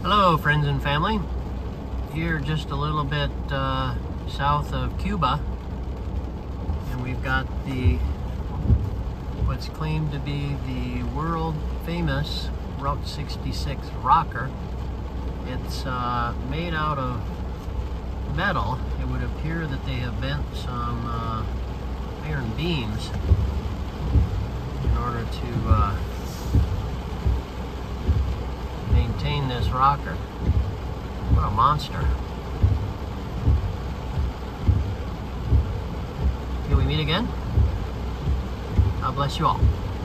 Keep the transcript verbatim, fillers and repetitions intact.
Hello friends and family, here just a little bit uh, south of Cuba, and we've got the what's claimed to be the world famous Route sixty-six rocker. It's uh, made out of metal. It would appear that they have bent some uh, iron beams in order to uh, maintain this rocker. What a monster. Till we meet again, God bless you all.